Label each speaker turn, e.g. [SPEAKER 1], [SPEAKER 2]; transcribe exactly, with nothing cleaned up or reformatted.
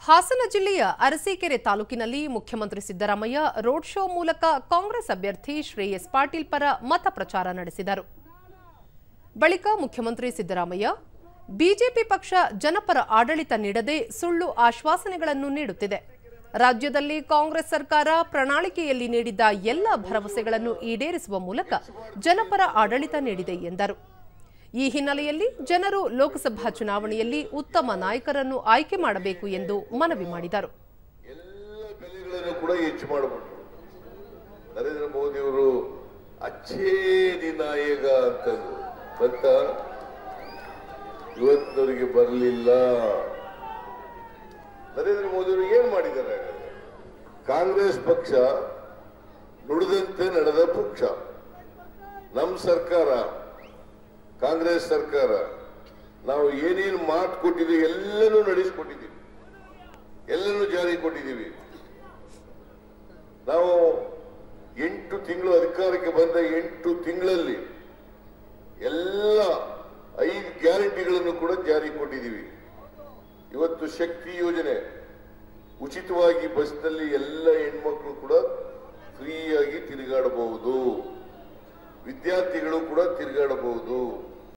[SPEAKER 1] ಹಾಸನ ಜಿಲ್ಲೆಯ ಅರಸೀಕೆರೆ ತಾಲೂಕಿನಲ್ಲಿ ಮುಖ್ಯಮಂತ್ರಿ ಸಿದ್ದರಾಮಯ್ಯ ರೋಡ್ ಶೋ ಮೂಲಕ ಕಾಂಗ್ರೆಸ್ ಅಭ್ಯರ್ಥಿ ಶ್ರೇಯಸ್ ಪಾಟೀಲ್ ಪರ ಮತ ಪ್ರಚಾರ ನಡೆಸಿದರು. ಬಳಿಕ ಮುಖ್ಯಮಂತ್ರಿ ಸಿದ್ದರಾಮಯ್ಯ ಬಿಜೆಪಿ ಪಕ್ಷ ಜನಪರ ಆಡಳಿತ ನೀಡದೆ ಸುಳ್ಳು ಆಶ್ವಾಸನೆಗಳನ್ನು ನೀಡುತ್ತಿದೆ. ರಾಜ್ಯದಲ್ಲಿ ಕಾಂಗ್ರೆಸ್ ಸರ್ಕಾರ ಪ್ರಣಾಳಿಕೆಯಲ್ಲಿ ನೀಡಿದ್ದ ಎಲ್ಲ ಭರವಸೆಗಳನ್ನು ಈಡೇರಿಸುವ ಮೂಲಕ ಜನಪರ ಆಡಳಿತ ನೀಡಿದೆ ಎಂದರು. ಈ ಹಿನ್ನೆಲೆಯಲ್ಲಿ ಜನರು ಲೋಕಸಭಾ ಚುನಾವಣೆಯಲ್ಲಿ ಉತ್ತಮ ನಾಯಕರನ್ನು ಆಯ್ಕೆ ಮಾಡಬೇಕು ಎಂದು ಮನವಿ ಮಾಡಿದರು.
[SPEAKER 2] ಎಲ್ಲ ಬೆಲೆಗಳನ್ನು ಕೂಡ ಹೆಚ್ಚು ಮಾಡಬಹುದು. ನರೇಂದ್ರ ಮೋದಿ ಅವರು ಅಚ್ಚೇ ದಿನಾಯಕ ಅಂತಂದ್ರು, ಅಂತ ಇವತ್ತವರಿಗೆ ಬರಲಿಲ್ಲ. ನರೇಂದ್ರ ಮೋದಿ ಅವರು ಏನ್ ಮಾಡಿದ್ದಾರೆ? ಕಾಂಗ್ರೆಸ್ ಪಕ್ಷ ನುಡಿದಂತೆ ನಡೆದ ಪಕ್ಷ. ನಮ್ಮ ಸರ್ಕಾರ, ಕಾಂಗ್ರೆಸ್ ಸರ್ಕಾರ, ನಾವು ಏನೇನು ಮಾತು ಕೊಟ್ಟಿದ್ದೀವಿ ಎಲ್ಲನೂ ನಡೆಸಿಕೊಟ್ಟಿದ್ದೀವಿ, ಎಲ್ಲನೂ ಜಾರಿ ಕೊಟ್ಟಿದ್ದೀವಿ. ನಾವು ಎಂಟು ತಿಂಗಳು ಅಧಿಕಾರಕ್ಕೆ ಬಂದ ಎಂಟು ತಿಂಗಳಲ್ಲಿ ಎಲ್ಲ ಐದು ಗ್ಯಾರಂಟಿಗಳನ್ನು ಕೂಡ ಜಾರಿ ಕೊಟ್ಟಿದ್ದೀವಿ. ಇವತ್ತು ಶಕ್ತಿ ಯೋಜನೆ, ಉಚಿತವಾಗಿ ಬಸ್ನಲ್ಲಿ ಎಲ್ಲ ಹೆಣ್ಮಕ್ಳು